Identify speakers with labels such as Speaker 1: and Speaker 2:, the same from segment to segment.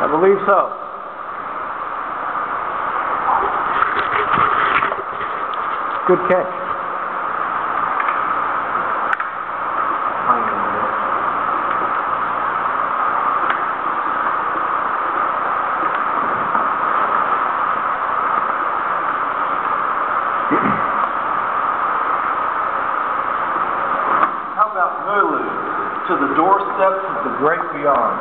Speaker 1: I believe so. Good catch.
Speaker 2: How about Mulu, to the doorsteps of the great beyond?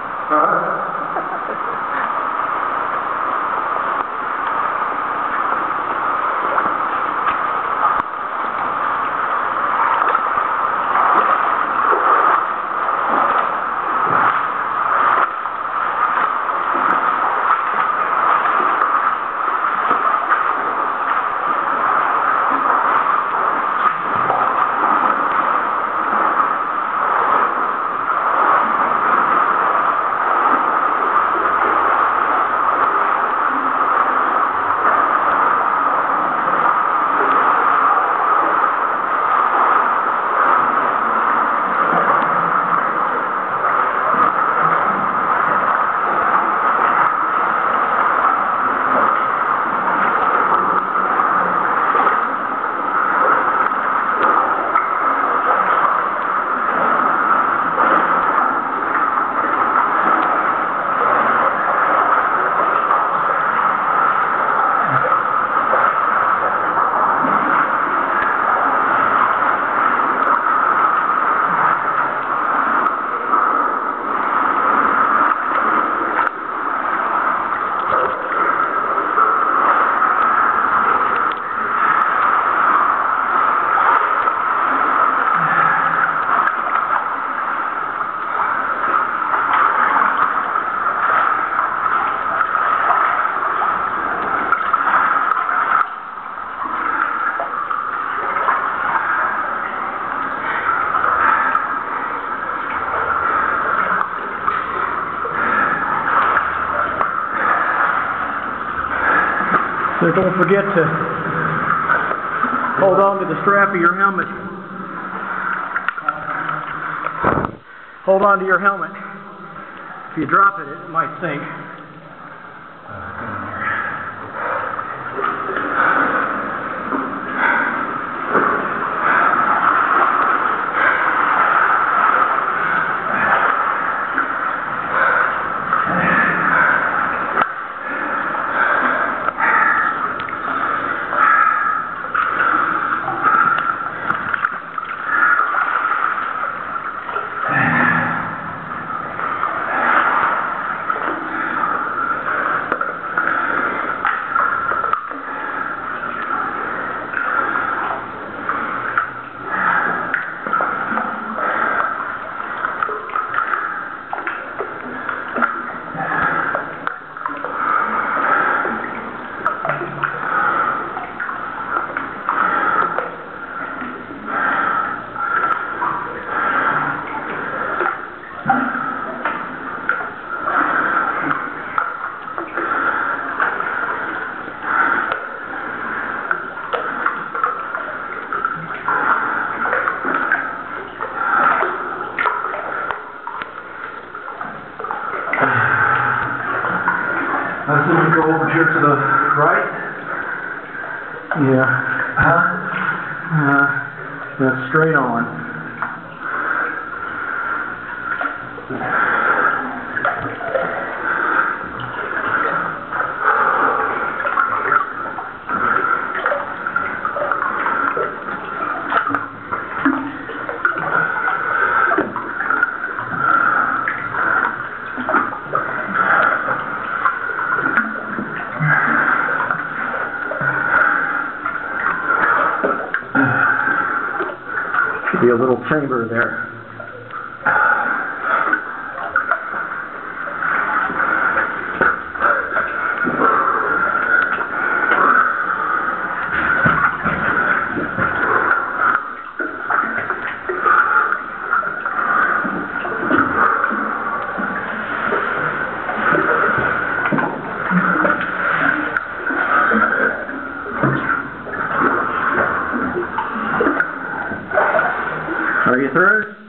Speaker 1: So don't forget to hold on to the strap of your helmet. Hold on to your helmet. If you drop it, it might sink.
Speaker 2: I think we go over here to the right.
Speaker 1: Yeah. That's straight on. Should be a little chamber there. Are you through?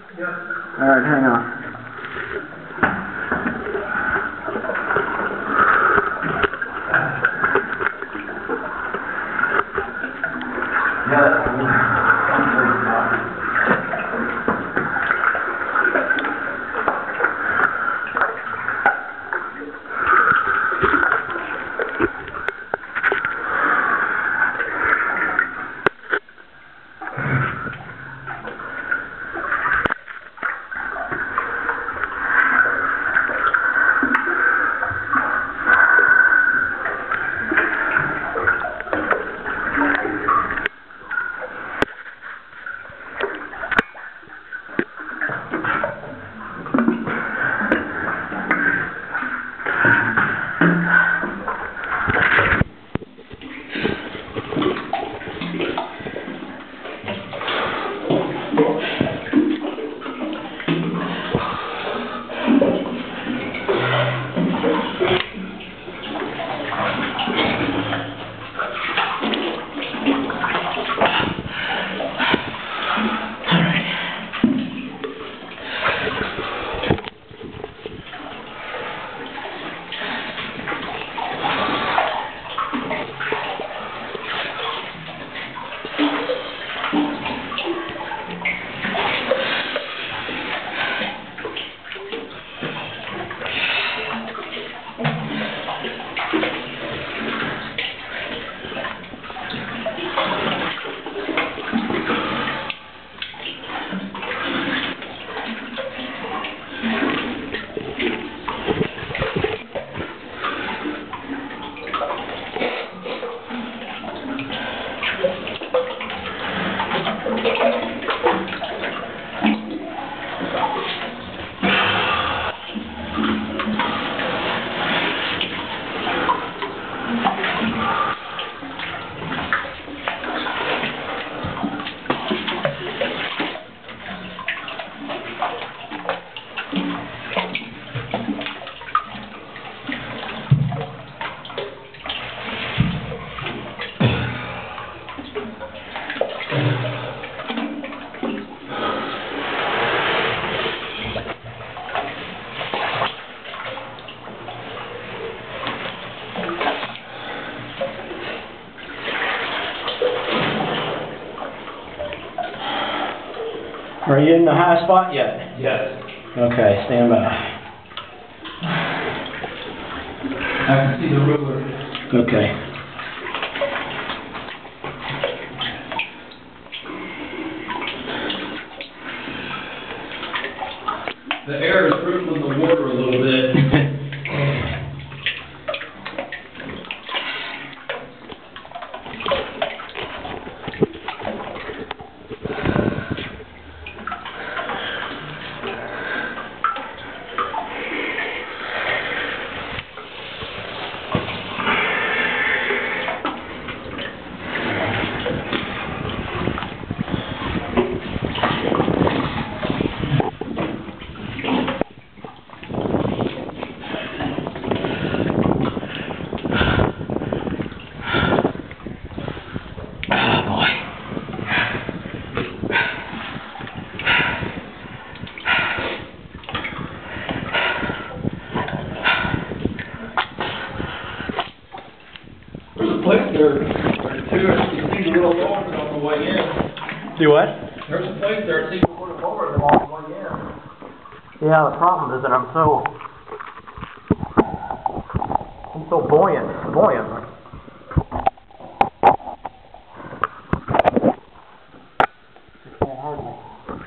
Speaker 1: Are you in the high spot yet?
Speaker 2: Yes.
Speaker 1: Okay, stand by.
Speaker 2: I can see the ruler.
Speaker 1: Okay.
Speaker 2: The air is rippling the water a little bit. There's a place there, you see a little lower than on the way in.
Speaker 1: Do what?
Speaker 2: There's a place there, it seems a little lower than on the way in.
Speaker 1: Yeah, the problem is that I'm so buoyant. Can't hurt me.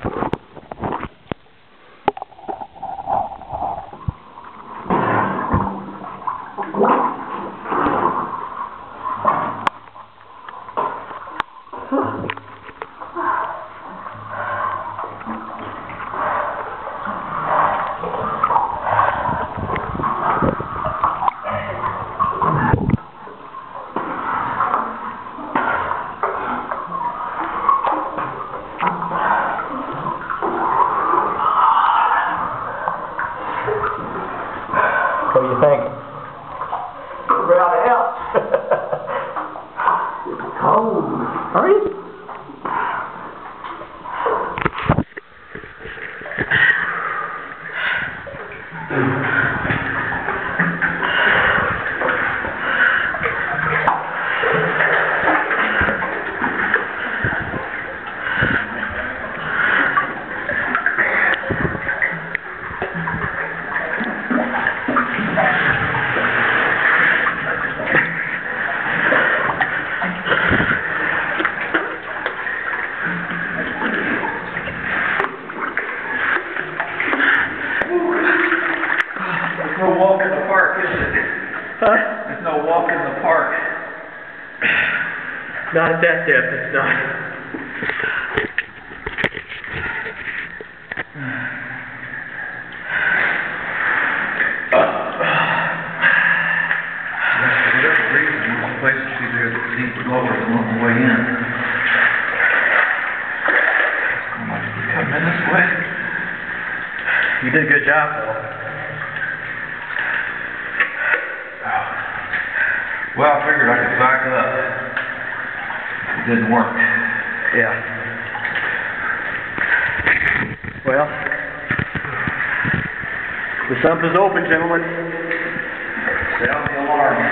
Speaker 1: What do you think?
Speaker 2: We're out of hell.
Speaker 1: It's cold. Are you?
Speaker 2: No walk in the park, is it?
Speaker 1: Huh?
Speaker 2: There's no walk in the park.
Speaker 1: Not at that depth, it's not.
Speaker 2: For whatever reason, there's a place to see there that seems lower than on the way in. Come in this way.
Speaker 1: You did a good job, though.
Speaker 2: Well, I figured I could back up. It didn't work.
Speaker 1: Yeah. Well, the sump is open, gentlemen.
Speaker 2: Sound the alarm.